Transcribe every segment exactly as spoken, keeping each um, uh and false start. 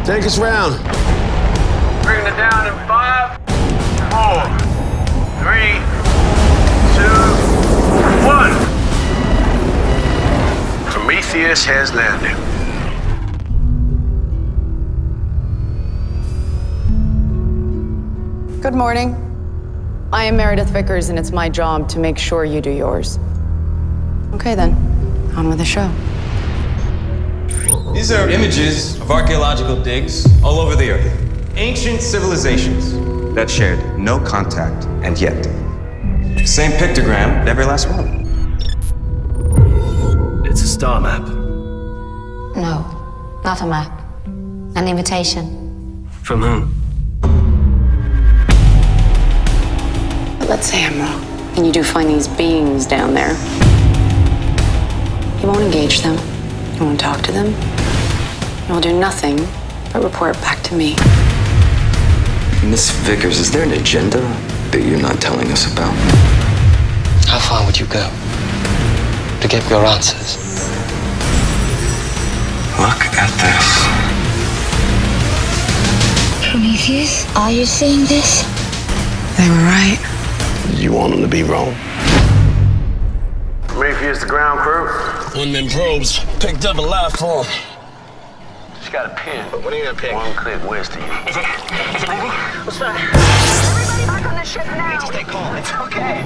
Take us round. Bringing it down in five, four, three, two, one. Prometheus has landed. Good morning. I am Meredith Vickers, and it's my job to make sure you do yours. Okay, then. On with the show. These are images of archaeological digs all over the earth. Ancient civilizations that shared no contact, and yet same pictogram at every last one. It's a star map. No, not a map. An invitation. From whom? But let's say I'm wrong, and you do find these beings down there. You won't engage them. You won't talk to them. You will do nothing but report back to me. Miss Vickers, is there an agenda that you're not telling us about? How far would you go to get your answers? Look at this. Prometheus, are you seeing this? They were right. You want them to be wrong. Prometheus, the ground crew. One of them probes picked up a life form. Just got a pin. What are you gonna pick? One click west of you. Is it? Is it moving? What's that? Everybody back on the ship now. Just stay calm. It's okay.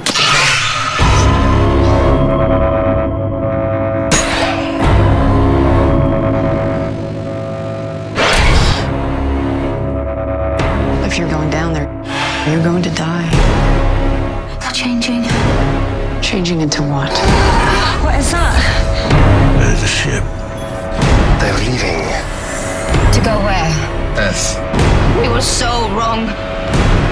If you're going down there, you're going to die. They're changing. Changing into what? What is that? There's a ship. They're leaving. To go where? Earth. We were so wrong.